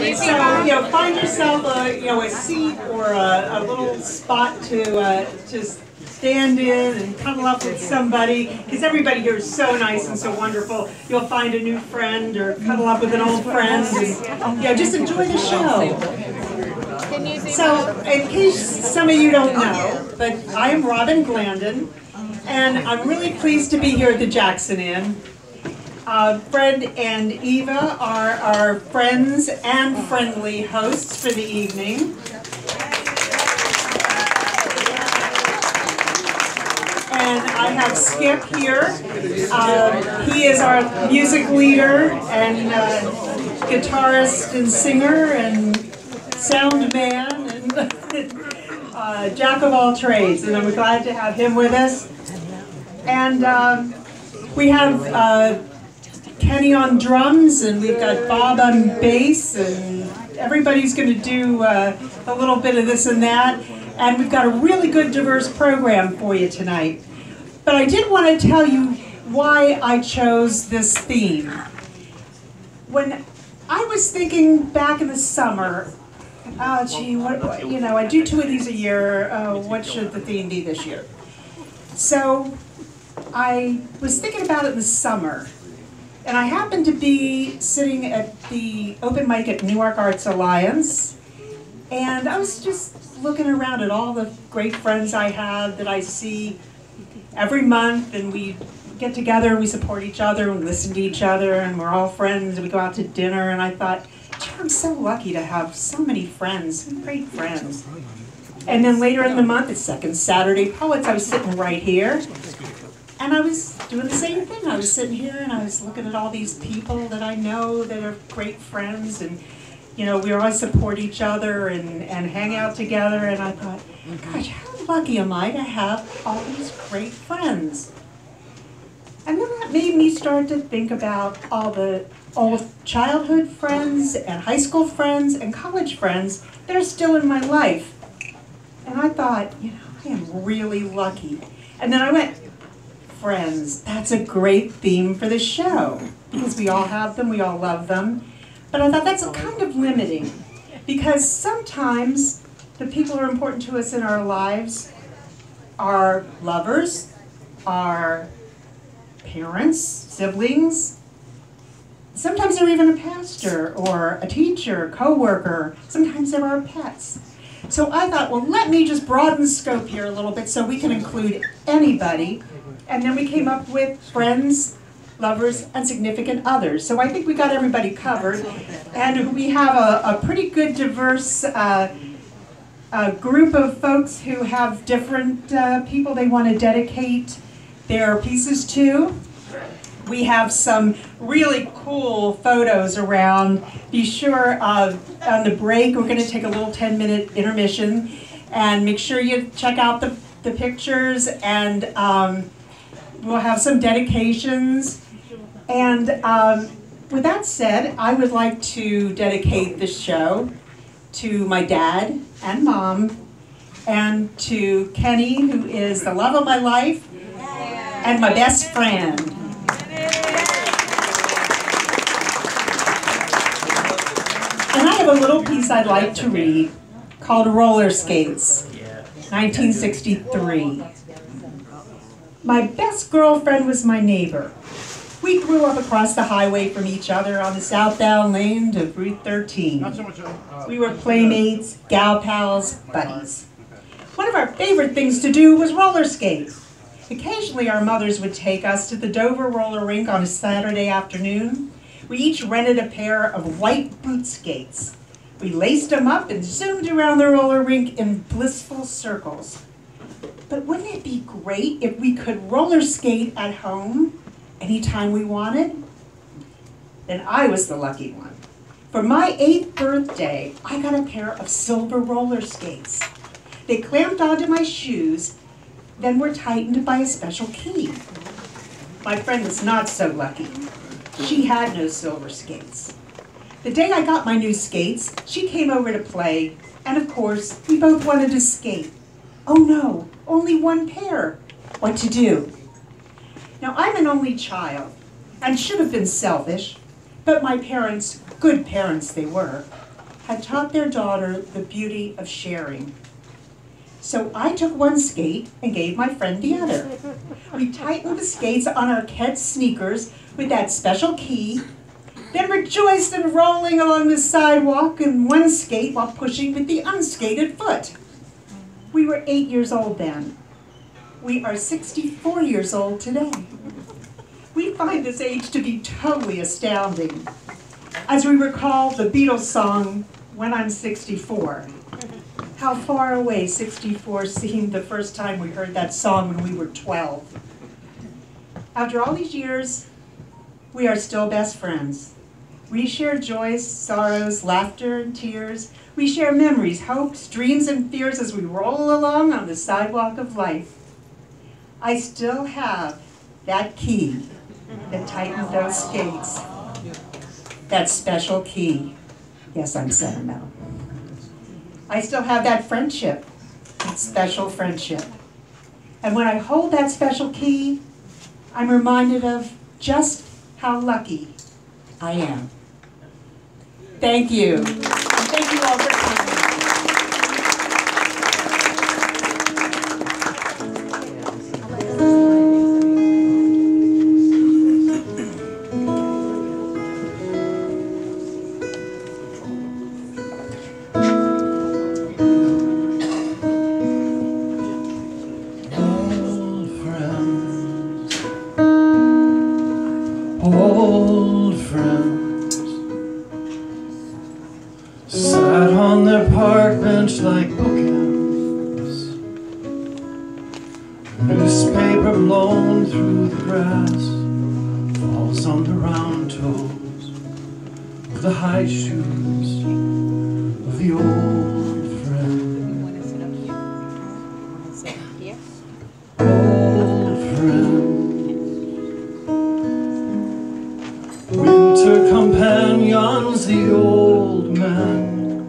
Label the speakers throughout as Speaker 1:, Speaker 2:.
Speaker 1: So, find yourself a seat or a little spot to stand in and cuddle up with somebody, because everybody here is so nice and so wonderful. You'll find a new friend or cuddle up with an old friend, and just enjoy the show. So, in case some of you don't know, but I am Robin Glandon, and I'm really pleased to be here at the Jackson Inn. Fred and Eva are our friends and friendly hosts for the evening. And I have Skip here. He is our music leader and guitarist and singer and sound man and jack of all trades. And I'm glad to have him with us. And we have Kenny on drums, and we've got Bob on bass, and everybody's going to do a little bit of this and that. And we've got a really good, diverse program for you tonight. But I did want to tell you why I chose this theme. When I was thinking back in the summer, I do 2 of these a year. What should the theme be this year? So I was thinking about it in the summer. And I happened to be sitting at the open mic at Newark Arts Alliance, and I was just looking around at all the great friends I have that I see every month, and we get together, we support each other, we listen to each other, and we're all friends, and we go out to dinner, and I thought, I'm so lucky to have so many friends, great friends. And then later in the month, it's Second Saturday Poets, I was sitting right here. And I was doing the same thing. I was sitting here and I was looking at all these people that I know that are great friends, and we always support each other and hang out together, and I thought, gosh, how lucky am I to have all these great friends? And then that made me start to think about all the old childhood friends and high school friends and college friends that are still in my life. And I thought, I am really lucky. And then I went, friends, that's a great theme for the show, because we all have them, we all love them. But I thought that's kind of limiting, because sometimes the people who are important to us in our lives are lovers, are parents, siblings. Sometimes they're even a pastor or a teacher, co-worker. Sometimes they're our pets. So I thought, well, let me just broaden the scope here a little bit so we can include anybody. And then we came up with friends, lovers, and significant others. So I think we got everybody covered. And we have a pretty good, diverse group of folks who have different people they want to dedicate their pieces to. We have some really cool photos around. Be sure on the break, we're going to take a little 10-minute intermission. And make sure you check out the pictures, and we'll have some dedications. And with that said, I would like to dedicate this show to my dad and mom, and to Kenny, who is the love of my life and my best friend. And I have a little piece I'd like to read called Roller Skates, 1963. My best girlfriend was my neighbor. We grew up across the highway from each other on the southbound lane of Route 13. We were playmates, gal pals, buddies. One of our favorite things to do was roller skate. Occasionally our mothers would take us to the Dover roller rink on a Saturday afternoon. We each rented a pair of white boot skates. We laced them up and zoomed around the roller rink in blissful circles. But wouldn't it be great if we could roller skate at home anytime we wanted? Then I was the lucky one. For my 8th birthday, I got a pair of silver roller skates. They clamped onto my shoes, then were tightened by a special key. My friend was not so lucky. She had no silver skates. The day I got my new skates, she came over to play, and of course, we both wanted to skate. Oh no, only one pair. What to do? Now, I'm an only child, and should have been selfish, but my parents, good parents they were, had taught their daughter the beauty of sharing. So I took one skate and gave my friend the other. We tightened the skates on our Keds sneakers with that special key, then rejoiced in rolling along the sidewalk in one skate while pushing with the unskated foot. We were 8 years old then. We are 64 years old today. We find this age to be totally astounding, as we recall the Beatles song, When I'm 64. How far away 64 seemed the first time we heard that song when we were 12. After all these years, we are still best friends. We share joys, sorrows, laughter, and tears. We share memories, hopes, dreams, and fears as we roll along on the sidewalk of life. I still have that key that tightened those skates. That special key. Yes, I'm sentimental. I still have that friendship, that special friendship. And when I hold that special key, I'm reminded of just how lucky I am. Thank you. And thank you all for coming.
Speaker 2: Old friends sat on their park bench like bookends, newspaper blown through the grass falls on the round toes of the high shoes of the old friend. Old friend, winter companions, the old men,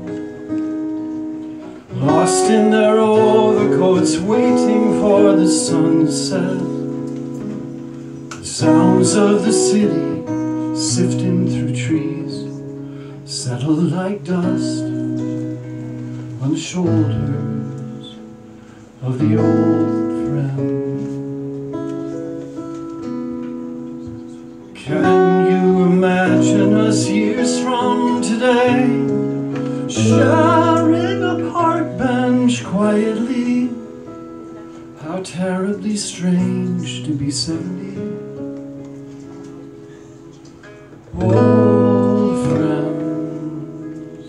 Speaker 2: lost in their overcoats, waiting for the sunset. The sounds of the city sifting through trees settle like dust on the shoulders of the old friend. Can you imagine us years from today, sharing a park bench quietly? How terribly strange to be 70. Old friends,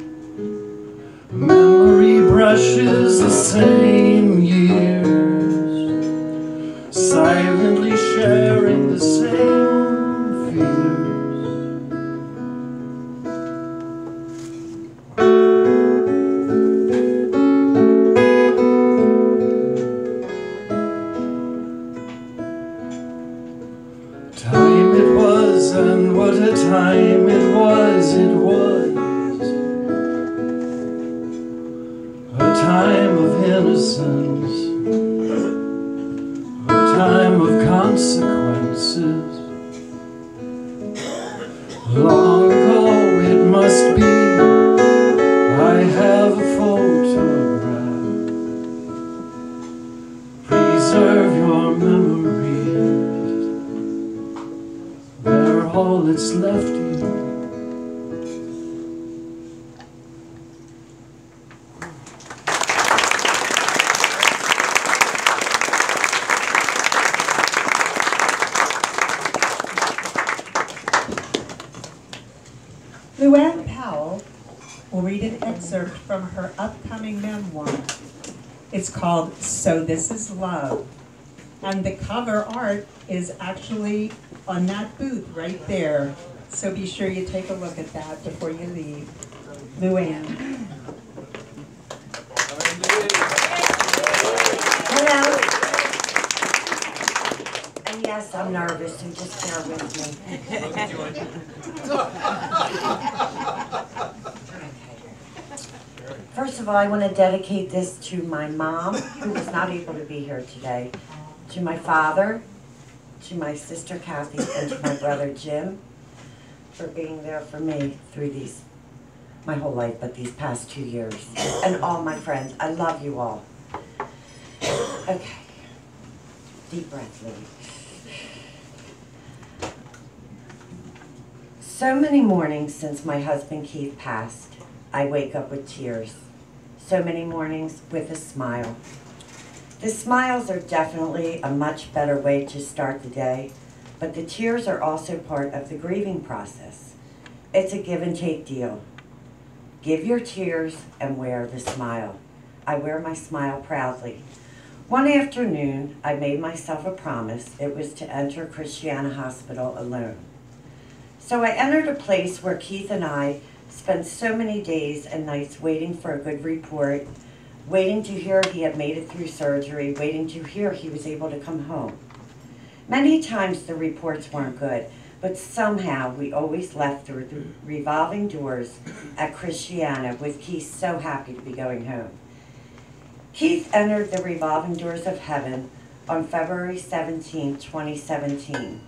Speaker 2: memory brushes the same years, silently sharing the same fears. Time it was, and what a time it was, a time of innocence, a time of consequences. Long ago it must be, I have a photograph. Preserve your memories, they're all that's left you.
Speaker 1: Luann Powell will read an excerpt from her upcoming memoir. It's called So This Is Love. And the cover art is actually on that booth right there. So be sure you take a look at that before you leave. Luann.
Speaker 3: Hello. And yes, I'm nervous, so just bear with me. First of all, I want to dedicate this to my mom, who was not able to be here today, to my father, to my sister Kathy, and to my brother Jim, for being there for me through these my whole life, but these past 2 years. And all my friends, I love you all. Okay. Deep breath, Lily. So many mornings since my husband Keith passed, I wake up with tears. So many mornings with a smile. The smiles are definitely a much better way to start the day, but the tears are also part of the grieving process. It's a give and take deal. Give your tears and wear the smile. I wear my smile proudly. One afternoon, I made myself a promise. It was to enter Christiana Hospital alone. So I entered a place where Keith and I spent so many days and nights waiting for a good report, waiting to hear he had made it through surgery, waiting to hear he was able to come home. Many times the reports weren't good, but somehow we always left through the revolving doors at Christiana with Keith so happy to be going home. Keith entered the revolving doors of heaven on February 17, 2017.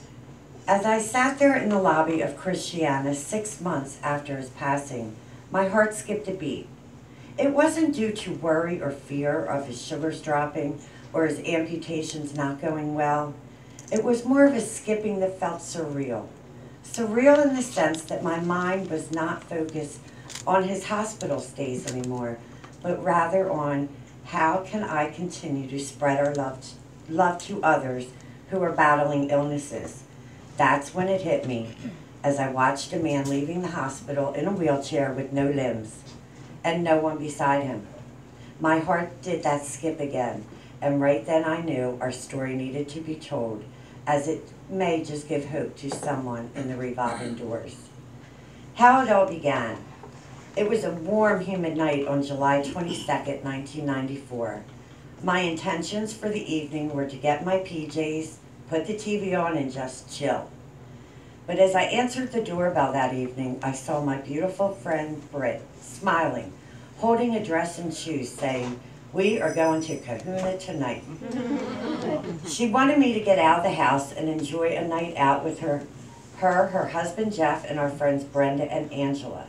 Speaker 3: As I sat there in the lobby of Christiana 6 months after his passing, my heart skipped a beat. It wasn't due to worry or fear of his sugars dropping or his amputations not going well. It was more of a skipping that felt surreal. Surreal in the sense that my mind was not focused on his hospital stays anymore, but rather on how can I continue to spread our love to others who are battling illnesses. That's when it hit me, as I watched a man leaving the hospital in a wheelchair with no limbs and no one beside him. My heart did that skip again, and right then I knew our story needed to be told, as it may just give hope to someone in the revolving doors. How it all began. It was a warm, humid night on July 22nd, 1994. My intentions for the evening were to get my PJs, put the TV on, and just chill. But as I answered the doorbell that evening, I saw my beautiful friend Britt smiling, holding a dress and shoes, saying, "We are going to Kahuna tonight." She wanted me to get out of the house and enjoy a night out with her husband Jeff, and our friends Brenda and Angela.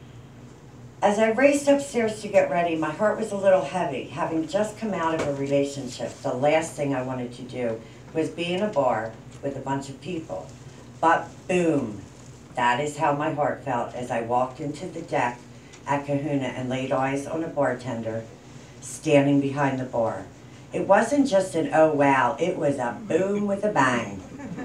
Speaker 3: As I raced upstairs to get ready, my heart was a little heavy. Having just come out of a relationship, the last thing I wanted to do was be in a bar with a bunch of people. But boom, that is how my heart felt as I walked into the deck at Kahuna and laid eyes on a bartender standing behind the bar. It wasn't just an oh wow, it was a boom with a bang.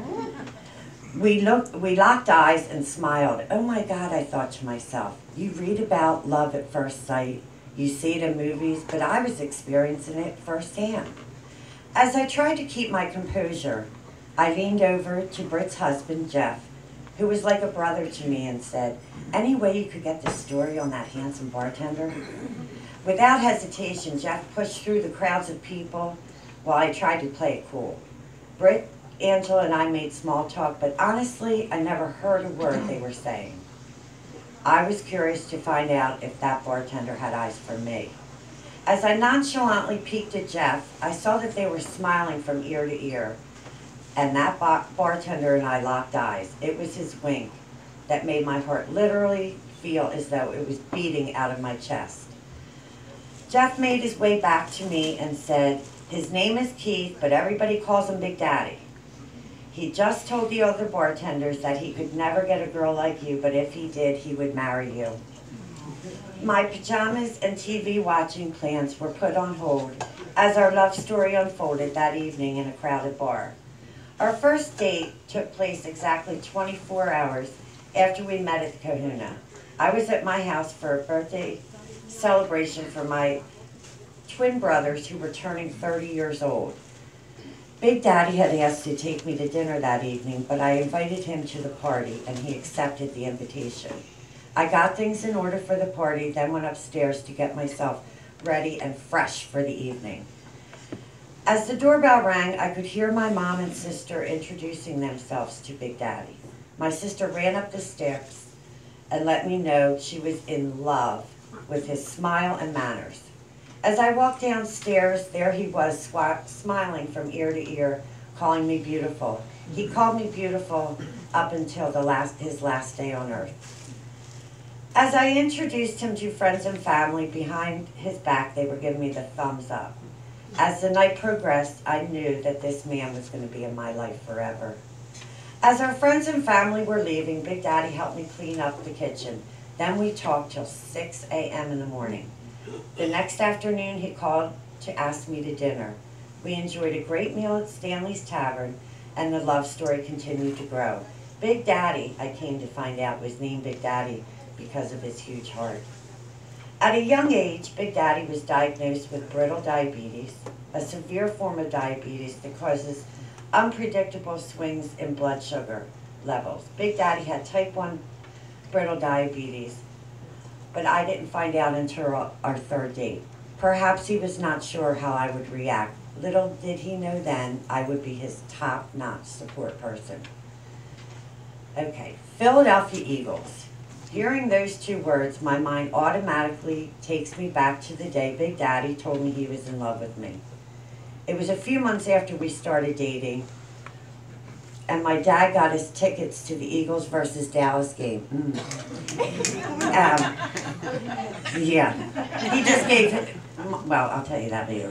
Speaker 3: We locked eyes and smiled. Oh my God, I thought to myself, you read about love at first sight, you see it in movies, but I was experiencing it firsthand. As I tried to keep my composure, I leaned over to Britt's husband, Jeff, who was like a brother to me, and said, "Any way you could get the story on that handsome bartender?" Without hesitation, Jeff pushed through the crowds of people while I tried to play it cool. Britt, Angela, and I made small talk, but honestly, I never heard a word they were saying. I was curious to find out if that bartender had eyes for me. As I nonchalantly peeked at Jeff, I saw that they were smiling from ear to ear, and that bartender and I locked eyes. It was his wink that made my heart literally feel as though it was beating out of my chest. Jeff made his way back to me and said, "His name is Keith, but everybody calls him Big Daddy. He just told the other bartenders that he could never get a girl like you, but if he did, he would marry you." My pajamas and TV watching plans were put on hold as our love story unfolded that evening in a crowded bar. Our first date took place exactly 24 hours after we met at Kahuna. I was at my house for a birthday celebration for my twin brothers who were turning 30 years old. Big Daddy had asked to take me to dinner that evening, but I invited him to the party, and he accepted the invitation. I got things in order for the party, then went upstairs to get myself ready and fresh for the evening. As the doorbell rang, I could hear my mom and sister introducing themselves to Big Daddy. My sister ran up the steps and let me know she was in love with his smile and manners. As I walked downstairs, there he was, smiling from ear to ear, calling me beautiful. He called me beautiful up until his last day on earth. As I introduced him to friends and family behind his back, they were giving me the thumbs up. As the night progressed, I knew that this man was going to be in my life forever. As our friends and family were leaving, Big Daddy helped me clean up the kitchen. Then we talked till 6 a.m. in the morning. The next afternoon, he called to ask me to dinner. We enjoyed a great meal at Stanley's Tavern, and the love story continued to grow. Big Daddy, I came to find out, was named Big Daddy because of his huge heart. At a young age, Big Daddy was diagnosed with brittle diabetes, a severe form of diabetes that causes unpredictable swings in blood sugar levels. Big Daddy had type 1 brittle diabetes, but I didn't find out until our third date. Perhaps he was not sure how I would react. Little did he know then I would be his top-notch support person. Okay, Philadelphia Eagles. Hearing those two words, my mind automatically takes me back to the day Big Daddy told me he was in love with me. It was a few months after we started dating, and my dad got us tickets to the Eagles versus Dallas game. Yeah, he just gave it, well, I'll tell you that later.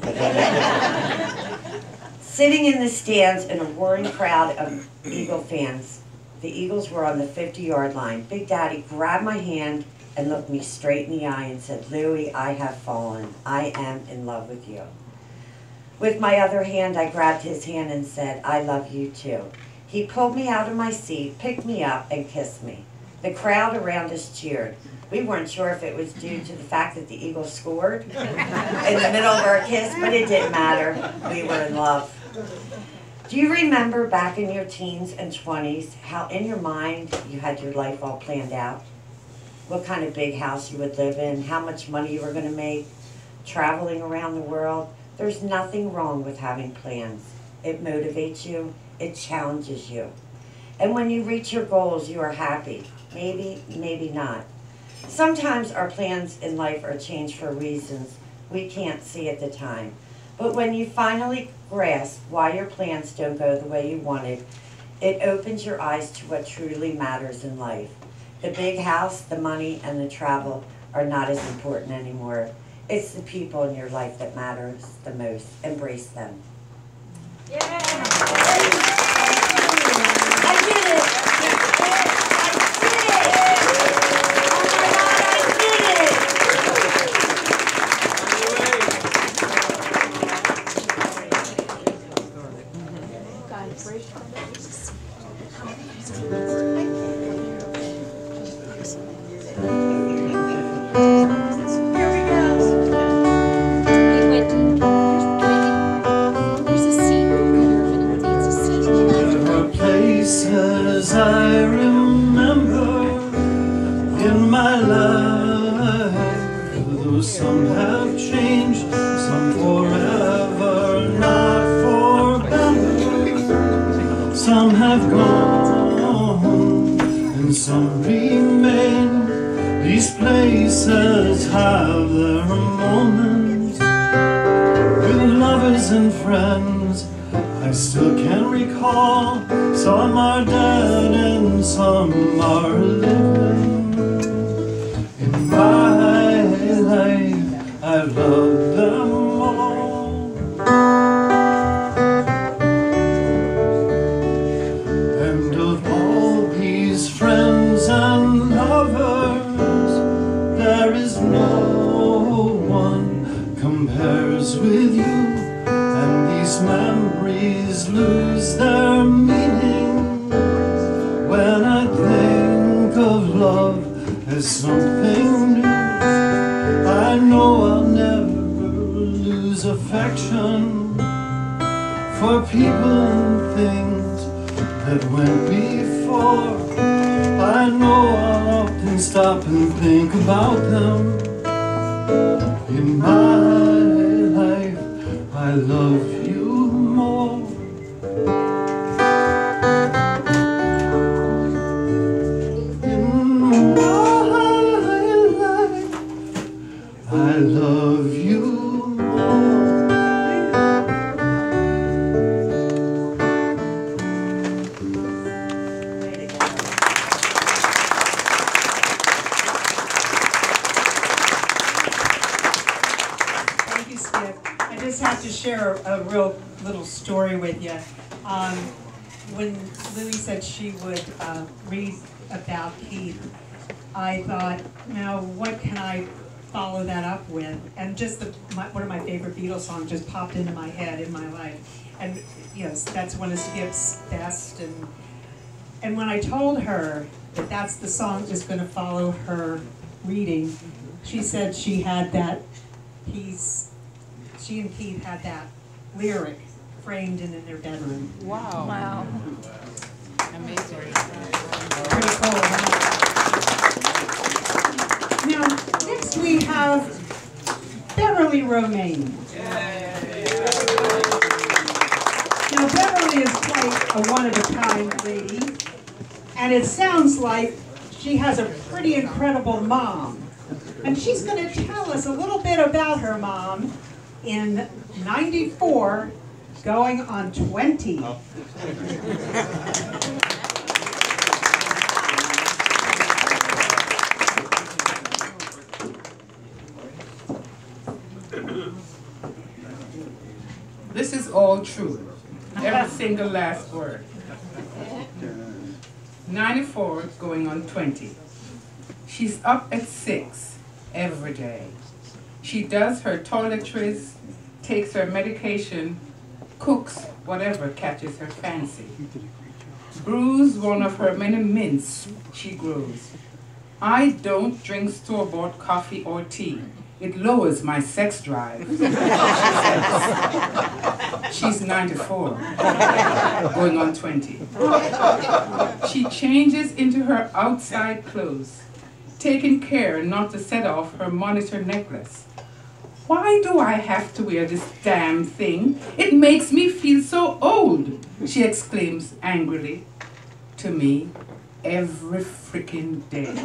Speaker 3: Sitting in the stands in a roaring crowd of Eagle fans, the Eagles were on the 50-yard line. Big Daddy grabbed my hand and looked me straight in the eye and said, "Louie, I have fallen. I am in love with you." With my other hand, I grabbed his hand and said, "I love you too." He pulled me out of my seat, picked me up, and kissed me. The crowd around us cheered. We weren't sure if it was due to the fact that the Eagles scored in the middle of our kiss, but it didn't matter. We were in love. Do you remember back in your teens and 20s how in your mind you had your life all planned out? What kind of big house you would live in, how much money you were going to make, traveling around the world? There's nothing wrong with having plans. It motivates you, it challenges you. And when you reach your goals, you are happy. Maybe, maybe not. Sometimes our plans in life are changed for reasons we can't see at the time. But when you finally grasp why your plans don't go the way you wanted, it opens your eyes to what truly matters in life. The big house, the money, and the travel are not as important anymore. It's the people in your life that matters the most. Embrace them. Yeah. I did it.
Speaker 2: I remember in my life, though some have changed, some forever, not for better. Some have gone and some remain. These places have their moments with lovers and friends. I still can recall. Some are dead and some are living. In my life, I've loved them all. And of all these friends and lovers, there is no one compares with you. And these memories lose their meaning when I think of love as something new. I know I'll never lose affection for people and things that went before. I know I'll often stop and think about them. In my life, I love you more. In my life, I love you more.
Speaker 1: to share a real little story with you. When Lily said she would read about Keith, I thought, now what can I follow that up with? And just one of my favorite Beatles songs just popped into my head in my life. And yes, that's one of Skip's best. And when I told her that that's the song that's going to follow her reading, she said she had that piece, she and Keith had that lyric framed in their bedroom.
Speaker 4: Wow. Wow. Amazing.
Speaker 1: Pretty cool, huh? Now, next we have Beverly Romaine. Now, Beverly is quite a one-of-a-kind lady, and it sounds like she has a pretty incredible mom. And she's going to tell us a little bit about her mom in '94, going on 20.
Speaker 4: This is all true. Every single last word. 94 going on 20. She's up at 6 every day. She does her toiletries, takes her medication, cooks whatever catches her fancy. Brews one of her many mints she grows. I don't drink store-bought coffee or tea. It lowers my sex drive, she says. She's 94, going on 20. She changes into her outside clothes, taking care not to set off her monitor necklace. Why do I have to wear this damn thing? It makes me feel so old, she exclaims angrily to me every freaking day.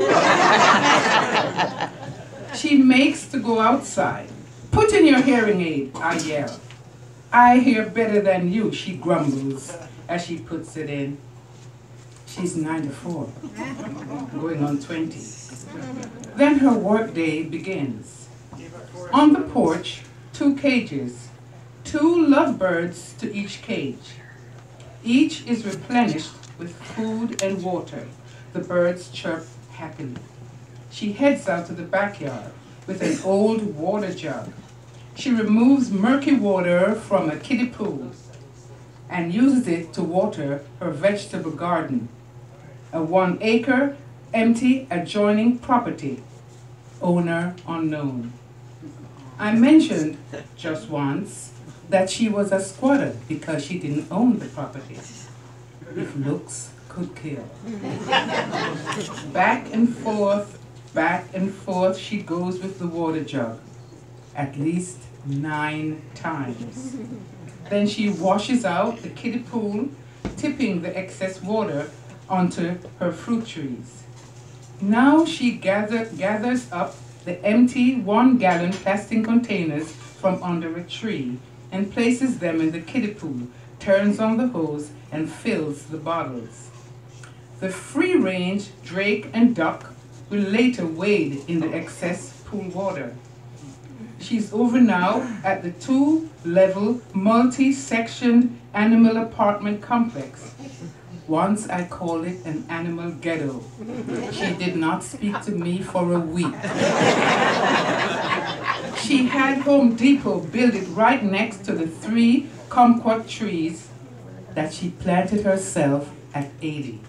Speaker 4: She makes to go outside. Put in your hearing aid, I yell. I hear better than you, she grumbles as she puts it in. She's 94, going on 20. Then her workday begins. On the porch, 2 cages, 2 lovebirds to each cage. Each is replenished with food and water. The birds chirp happily. She heads out to the backyard with an old water jug. She removes murky water from a kiddie pool and uses it to water her vegetable garden, a 1-acre, empty adjoining property, owner unknown. I mentioned just once that she was a squatter because she didn't own the property. If looks could kill. Back and forth she goes with the water jug, at least 9 times. Then she washes out the kiddie pool, tipping the excess water onto her fruit trees. Now she gathers up the empty 1-gallon plastic containers from under a tree and places them in the kiddie pool, turns on the hose and fills the bottles. The free-range drake and duck will later wade in the excess pool water. She's over now at the 2-level, multi-sectioned animal apartment complex. Once I called it an animal ghetto. She did not speak to me for a week. She had Home Depot build it right next to the 3 kumquat trees that she planted herself at 80.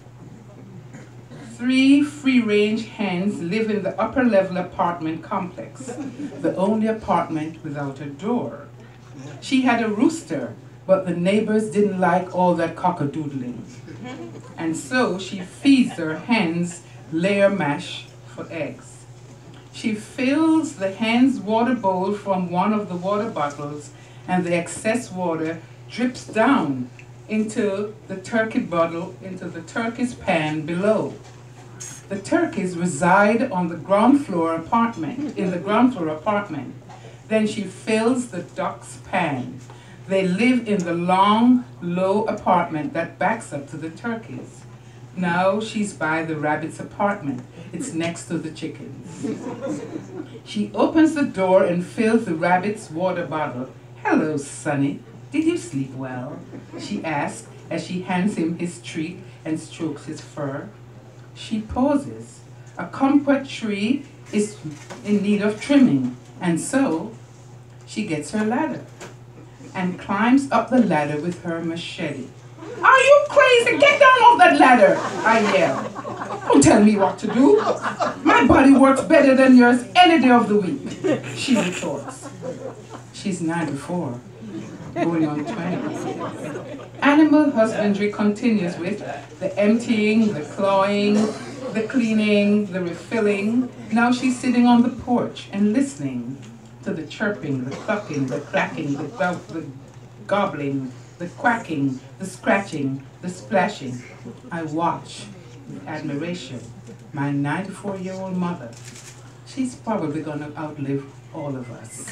Speaker 4: 3 free-range hens live in the upper-level apartment complex, the only apartment without a door. She had a rooster, but the neighbors didn't like all that cock-a-doodling. And so she feeds her hens layer mash for eggs. She fills the hen's water bowl from one of the water bottles, and the excess water drips down into the turkey bottle, into the turkey's pan below. The turkeys reside on the ground floor apartment, in the ground floor apartment. Then she fills the duck's pan. They live in the long, low apartment that backs up to the turkeys. Now she's by the rabbit's apartment. It's next to the chickens. She opens the door and fills the rabbit's water bottle, "Hello, Sonny. Did you sleep well?" she asks as she hands him his treat and strokes his fur. She pauses. A kumquat tree is in need of trimming, and so she gets her ladder and climbs up the ladder with her machete. "Are you crazy? Get down off that ladder!" I yell. "Don't tell me what to do. My body works better than yours any day of the week," she retorts. She's 94, going on 20. Animal husbandry continues with the emptying, the clawing, the cleaning, the refilling. Now she's sitting on the porch and listening to the chirping, the clucking, the clacking, the gobbling, the quacking, the scratching, the splashing. I watch with admiration my 94-year-old mother. She's probably going to outlive all of us.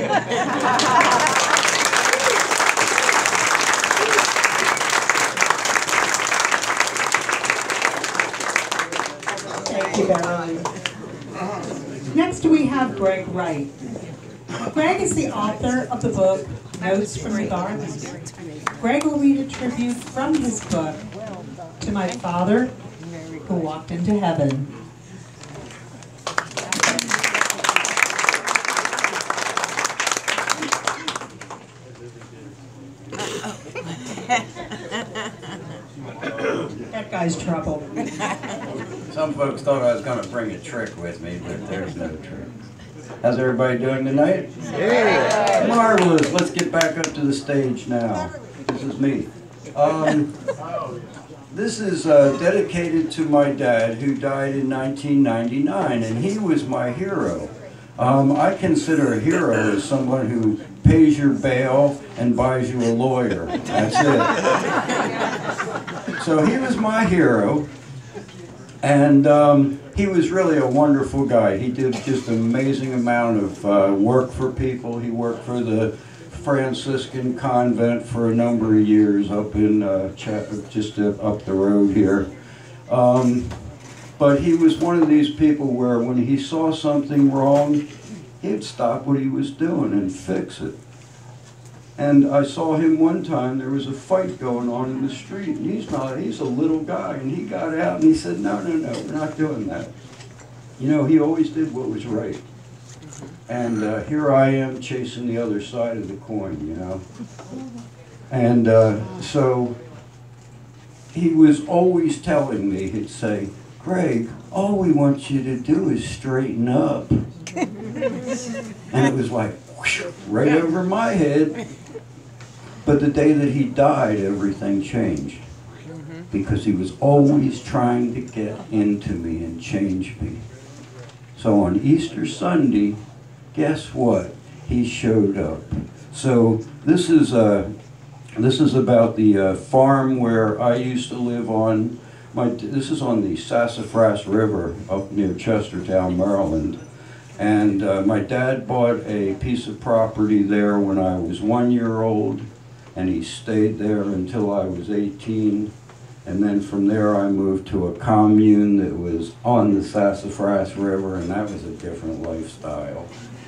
Speaker 1: Thank you, Beverly. Next we have Greg Wright. Greg is the author of the book, Notes from the Garden. Greg will read a tribute from his book to my father, who walked into heaven. That guy's trouble.
Speaker 5: Some folks thought I was going to bring a trick with me, but there's no trick. How's everybody doing tonight? Hey. Marvelous. Let's get back up to the stage now. This is me. This is dedicated to my dad, who died in 1999, and he was my hero. I consider a hero as someone who pays your bail and buys you a lawyer. That's it. So he was my hero, and he was really a wonderful guy. He did just an amazing amount of work for people. He worked for the Franciscan convent for a number of years up in just up the road here. But he was one of these people where when he saw something wrong, he'd stop what he was doing and fix it. And I saw him one time, there was a fight going on in the street, and he's a little guy, and he got out and he said, no, we're not doing that. You know, he always did what was right. And here I am chasing the other side of the coin, you know. And so he was always telling me, he'd say, Greg, all we want you to do is straighten up. And it was like, whoosh, right over my head. But the day that he died, everything changed. Because he was always trying to get into me and change me. So on Easter Sunday, guess what? He showed up. So this is about the farm where I used to live on. This is on the Sassafras River up near Chestertown, Maryland. And my dad bought a piece of property there when I was 1 year old, and he stayed there until I was 18. And then from there I moved to a commune that was on the Sassafras River, and that was a different lifestyle.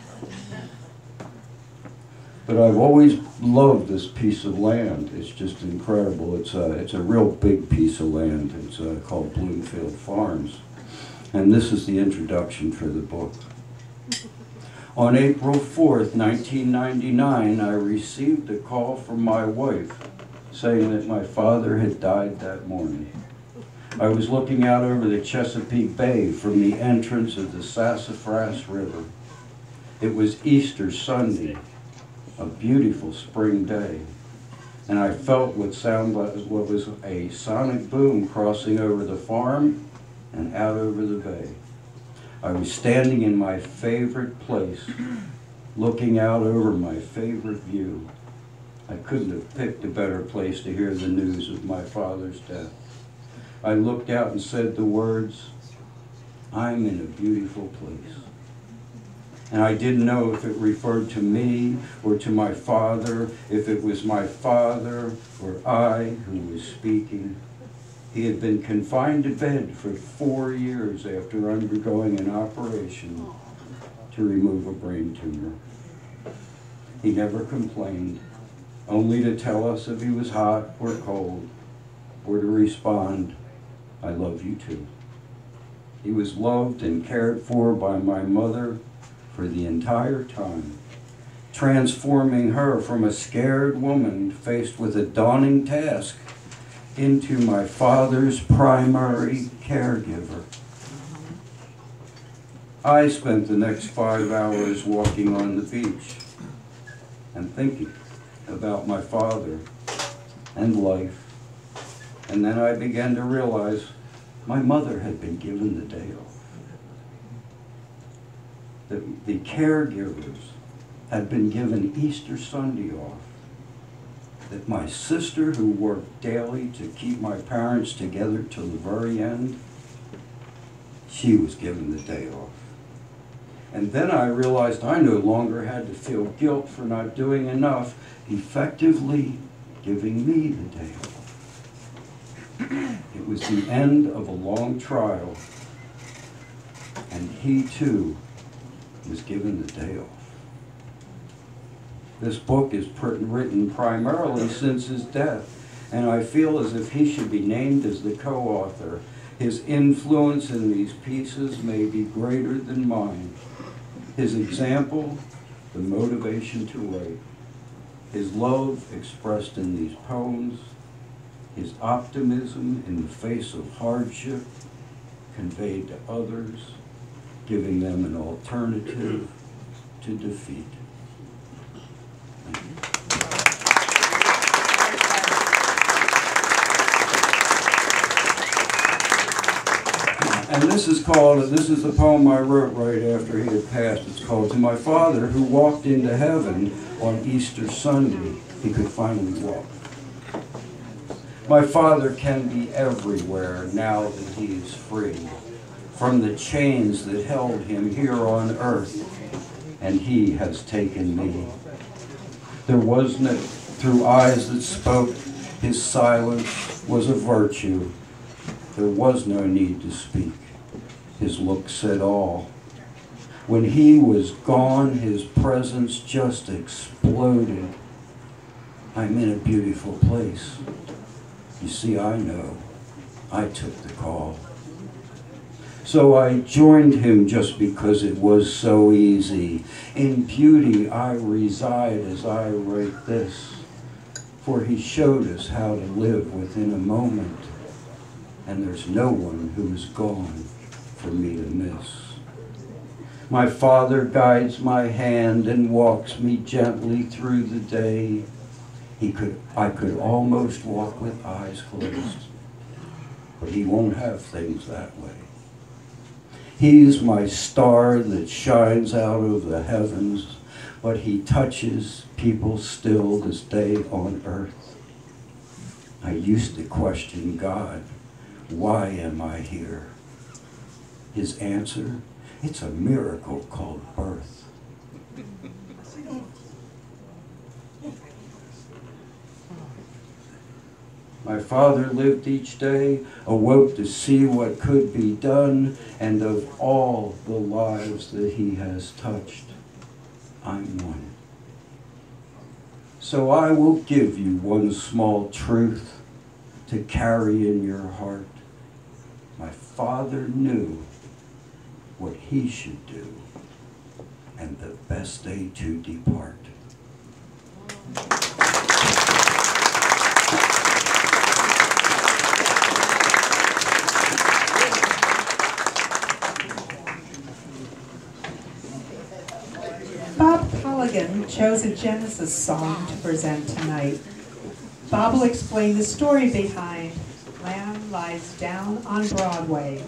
Speaker 5: But I've always loved this piece of land. It's just incredible. It's a real big piece of land. It's called Bloomfield Farms. And this is the introduction for the book. On April 4th, 1999, I received a call from my wife saying that my father had died that morning. I was looking out over the Chesapeake Bay from the entrance of the Sassafras River. It was Easter Sunday, a beautiful spring day, and I felt what was a sonic boom crossing over the farm and out over the bay. I was standing in my favorite place, looking out over my favorite view. I couldn't have picked a better place to hear the news of my father's death. I looked out and said the words, I'm in a beautiful place. And I didn't know if it referred to me or to my father, if it was my father or I who was speaking. He had been confined to bed for 4 years after undergoing an operation to remove a brain tumor. He never complained, only to tell us if he was hot or cold, or to respond, "I love you too." He was loved and cared for by my mother for the entire time, transforming her from a scared woman faced with a daunting task into my father's primary caregiver. I spent the next 5 hours walking on the beach and thinking about my father and life. And then I began to realize my mother had been given the day off. The caregivers had been given Easter Sunday off. That my sister, who worked daily to keep my parents together till the very end, she was given the day off. And then I realized I no longer had to feel guilt for not doing enough, effectively giving me the day off. It was the end of a long trial, and he too was given the day off. This book is written primarily since his death, and I feel as if he should be named as the co-author. His influence in these pieces may be greater than mine. His example, the motivation to write. His love expressed in these poems. His optimism in the face of hardship conveyed to others, giving them an alternative to defeat. And this is the poem I wrote right after he had passed. It's called "To My Father Who Walked into Heaven on Easter Sunday. He could finally walk. My father can be everywhere now that he is free from the chains that held him here on earth, and he has taken me. There was no, through eyes that spoke, his silence was a virtue. There was no need to speak. His look said all. When he was gone, his presence just exploded. I'm in a beautiful place. You see, I know. I took the call. So I joined him just because it was so easy. In beauty I reside as I write this, for he showed us how to live within a moment, and there's no one who is gone for me to miss. My father guides my hand and walks me gently through the day. I could almost walk with eyes closed, but he won't have things that way. He's my star that shines out of the heavens, but he touches people still this day on earth. I used to question God, why am I here? His answer, it's a miracle called birth. My father lived each day, awoke to see what could be done, and of all the lives that he has touched, I'm one. So I will give you one small truth to carry in your heart. My father knew what he should do, and the best day to depart.
Speaker 1: Bob Colligan chose a Genesis song to present tonight. Bob will explain the story behind Lamb Lies Down on Broadway.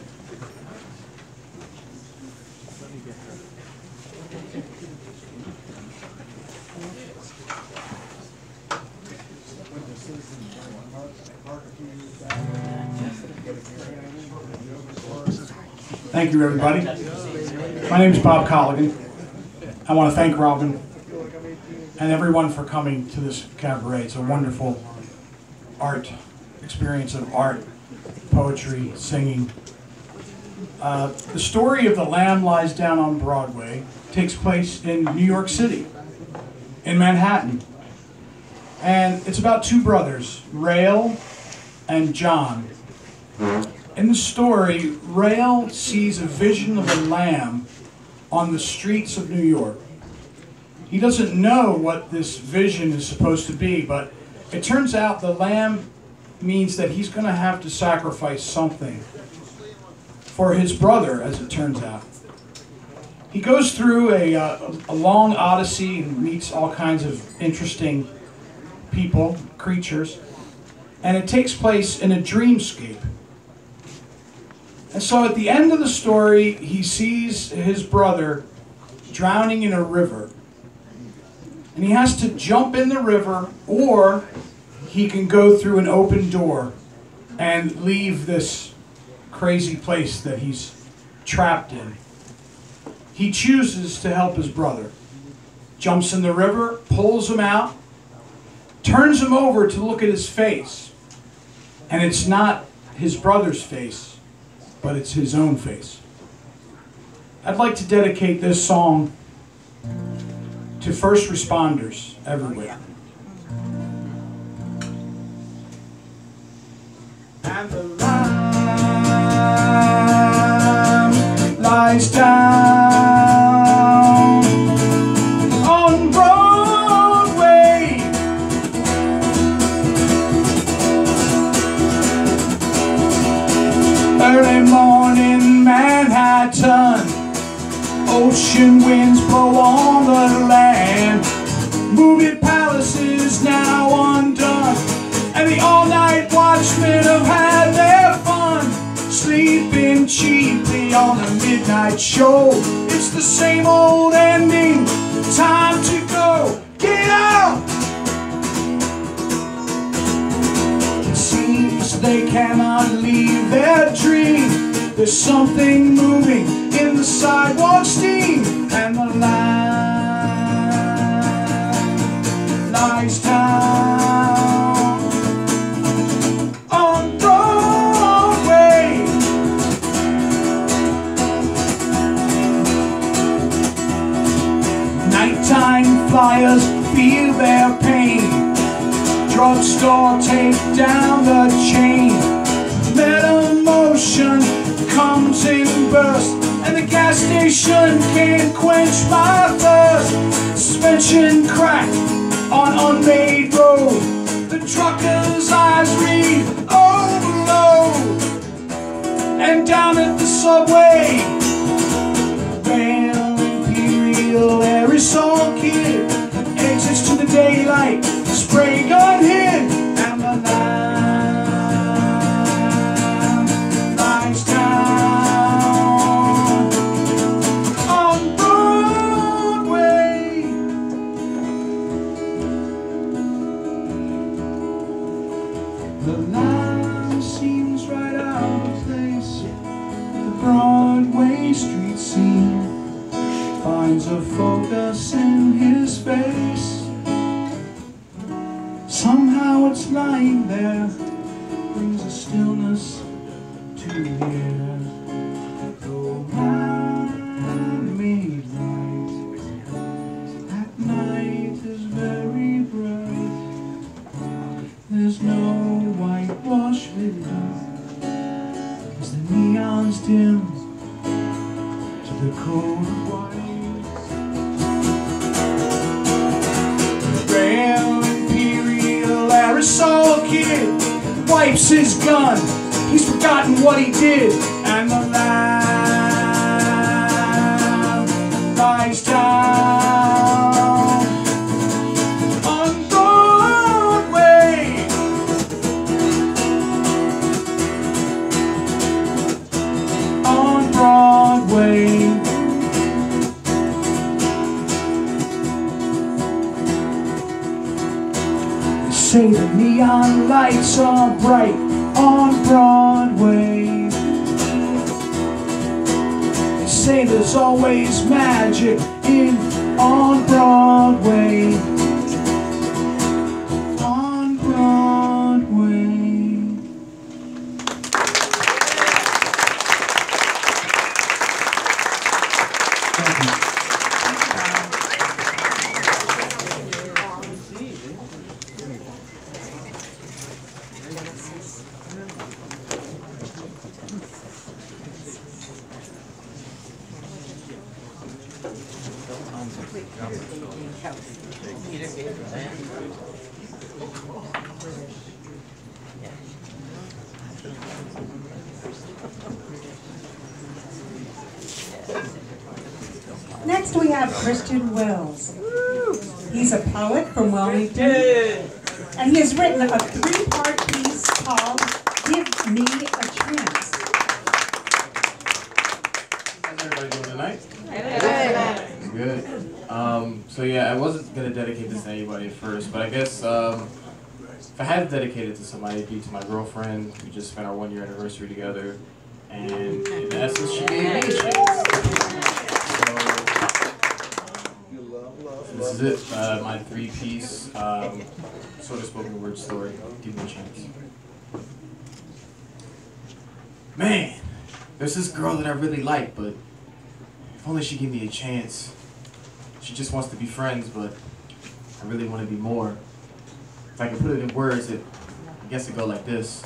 Speaker 6: Thank you, everybody. My name is Bob Colligan. I want to thank Robin and everyone for coming to this cabaret. It's a wonderful art experience of art, poetry, singing. The story of The Lamb Lies Down on Broadway takes place in New York City. in Manhattan. And it's about two brothers, Rael and John. In the story, Rael sees a vision of a lamb on the streets of New York. He doesn't know what this vision is supposed to be, but it turns out the lamb means that he's going to have to sacrifice something for his brother, as it turns out. He goes through a long odyssey and meets all kinds of interesting people, creatures, and it takes place in a dreamscape. And so at the end of the story, he sees his brother drowning in a river. And he has to jump in the river, or he can go through an open door and leave this crazy place that he's trapped in. He chooses to help his brother. Jumps in the river, pulls him out, turns him over to look at his face. And it's not his brother's face, but it's his own face. I'd like to dedicate this song to first responders everywhere. And the lamb lies down on Broadway. Early morning Manhattan, ocean winds blow on the land. Movie palaces now undone, and the all-night watchmen have had their fun, sleeping cheaply on a midnight show. It's the same old ending, time to go, get out! It seems they cannot leave their dream. There's something moving in the sidewalk steam, and the lamb lies down on Broadway. Nighttime flyers feel their pain. Drugstore take down the chain. Metal-motion comes in burst, and the gas station can't quench my thirst. Suspension crack on unmade road. The trucker's eyes read overload. And down at the subway, Rail Imperial aerosol kid exits to the daylight, spray gun hit, and the lamb lies down on Broadway. The lamb seems right out of place. The Broadway street scene finds a focus in his face. Somehow it's lying there, brings a stillness to the air. Though man-made light at night is very bright, there's no whitewash window as the neons dim to the cold white. Rail Imperial aerosol kid wipes his gun, he's forgotten what he did, and the lamb lies down on Broadway. On Broadway. Say the neon lights are bright on Broadway. They say there's always magic in on Broadway. On Broadway. Thank you.
Speaker 1: Next we have Christian Wells. He's a poet from Wellington, and he has written a 3-part piece called Give Me a Chance.
Speaker 7: How's everybody doing tonight? Good. So yeah, I wasn't gonna dedicate this to anybody at first, but I guess if I had to dedicate it to somebody, it'd be to my girlfriend. We just spent our 1-year anniversary together, and in essence, she gave me a chance. So this is it. My 3-piece sort of spoken word story. Give me a chance. Man, there's this girl that I really like, but if only she gave me a chance. She just wants to be friends, but I really want to be more. If I could put it in words, I guess it'd go like this.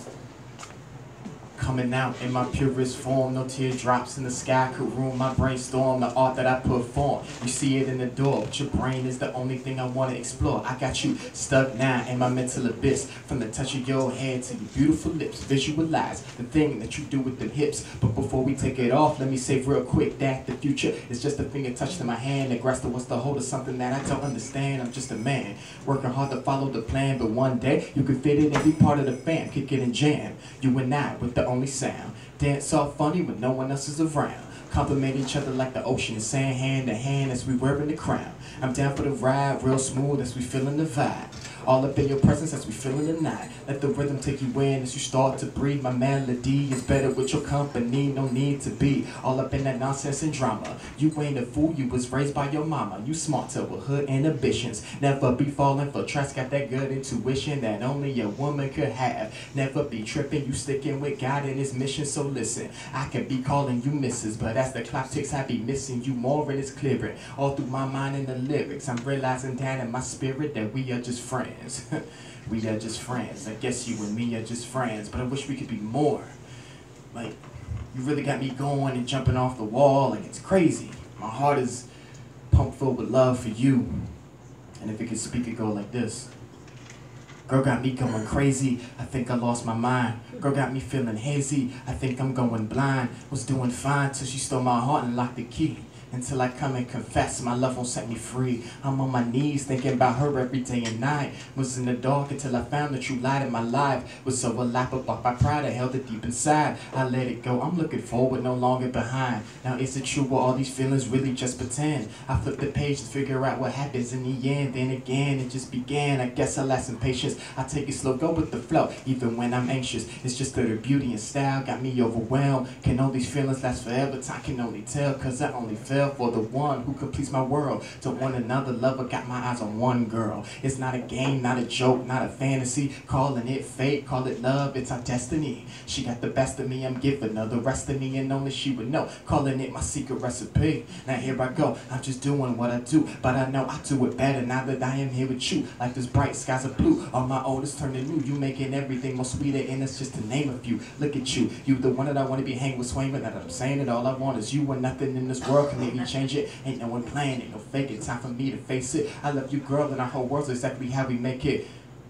Speaker 7: Coming out in my purest form, no teardrops in the sky could ruin my brainstorm, the art that I perform. You see it in the door, but your brain is the only thing I want to explore. I got you stuck now in my mental abyss, from the touch of your head to your beautiful lips. Visualize the thing that you do with the hips. But before we take it off, let me say real quick that the future is just a finger touched to my hand that grasps what's the hold of something that I don't understand. I'm just a man, working hard to follow the plan, but one day you could fit in and be part of the fam, kick it and jam. You and I with the only sound. Dance all funny when no one else is around. Compliment each other like the ocean and sand, hand to hand as we wearing the crown. I'm down for the ride, real smooth as we feeling the vibe. All up in your presence as we feeling the night. Let the rhythm take you in as you start to breathe. My melody is better with your company. No need to be all up in that nonsense and drama. You ain't a fool, you was raised by your mama. You smart to with hood inhibitions. Never be falling for traps, got that good intuition that only a woman could have. Never be tripping, you sticking with God and his mission. So listen, I can be calling you missus, but as the clock ticks, I be missing you more and it's clearing. All through my mind and the lyrics, I'm realizing down in my spirit that we are just friends. We are just friends. I guess you and me are just friends, but I wish we could be more. Like, you really got me going and jumping off the wall, like it's crazy. My heart is pumped full with love for you. And if it could speak, it go like this. Girl got me going crazy, I think I lost my mind. Girl got me feeling hazy, I think I'm going blind. Was doing fine till she stole my heart and locked the key. Until I come and confess, my love won't set me free. I'm on my knees thinking about her every day and night. Was in the dark until I found the true light in my life. Was so alive, but by pride I held it deep inside. I let it go, I'm looking forward, no longer behind. Now is it true, or all these feelings really just pretend? I flip the page to figure out what happens in the end. Then again, it just began. I guess I lack some patience. I take it slow, go with the flow, even when I'm anxious. It's just that her beauty and style got me overwhelmed. Can all these feelings last forever? Time can only tell, cause I only fell for the one who completes my world. To one another lover, got my eyes on one girl. It's not a game, not a joke, not a fantasy. Calling it fate, call it love, it's our destiny. She got the best of me, I'm giving her the rest of me, and only she would know. Calling it my secret recipe. Now here I go, I'm just doing what I do, but I know I do it better now that I am here with you. Life is bright, skies are blue, all my old is turning new. You making everything more sweeter, and it's just to name a few. Look at you, you the one that I want to be hanging with, swaying with. Now that I'm saying it, all I want is you, and nothing in this world can make me change it. Ain't no one playing, ain't no faking. Time for me to face it. I love you, girl, and our whole world's exactly how we make it.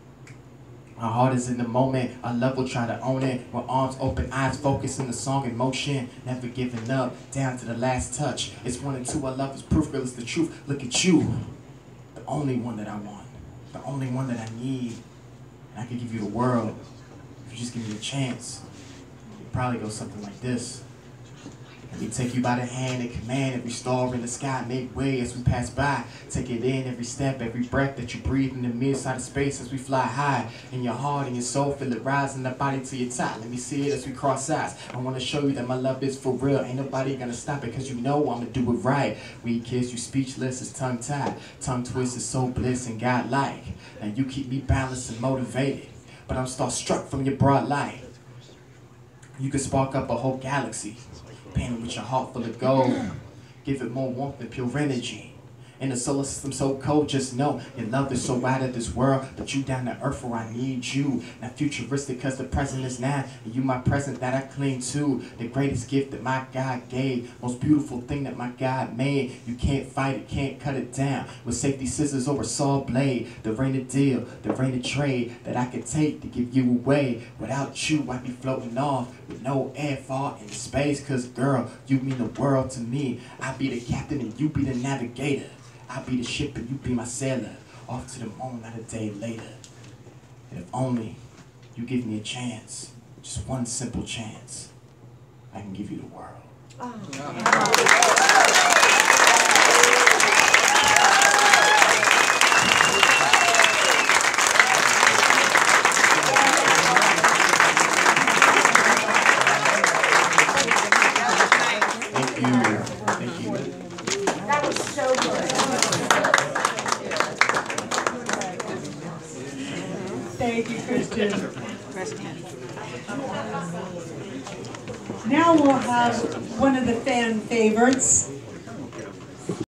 Speaker 7: My heart is in the moment. Our love will try to own it. With arms open, eyes focused in the song in motion. Never giving up, down to the last touch. It's 1 and 2. Our love is proof, girl, it's the truth. Look at you, the only one that I want, the only one that I need. And I could give you the world if you just give me a chance. It'd probably go something like this. Let me take you by the hand and command every star in the sky. Make way as we pass by. Take it in every step, every breath that you breathe in the mid-side of space as we fly high. In your heart and your soul, feel it rise in the body to your top. Let me see it as we cross eyes. I want to show you that my love is for real. Ain't nobody gonna stop it, cause you know I'ma do it right. We kiss you speechless, it's tongue-tied. Tongue twisted, so bliss and godlike. Now you keep me balanced and motivated, but I'm starstruck from your broad light. You could spark up a whole galaxy. Paint it with your heart full of gold. Give it more warmth and pure energy. In the solar system so cold, just know your love is so out of this world, but you down to earth where I need you. Not futuristic cause the present is now, and you my present that I cling to. The greatest gift that my God gave, most beautiful thing that my God made. You can't fight it, can't cut it down with safety scissors or a saw blade. There ain't a deal, there ain't a trade that I could take to give you away. Without you I'd be floating off with no air far in space. Cause girl, you mean the world to me. I be the captain and you be the navigator. I be the ship and you be my sailor. Off to the moon not a day later. And if only you give me a chance, just one simple chance, I can give you the world. Thank you. Thank you.
Speaker 3: That was so good.
Speaker 1: Thank you, Christian. Now we'll have one of the fan favorites,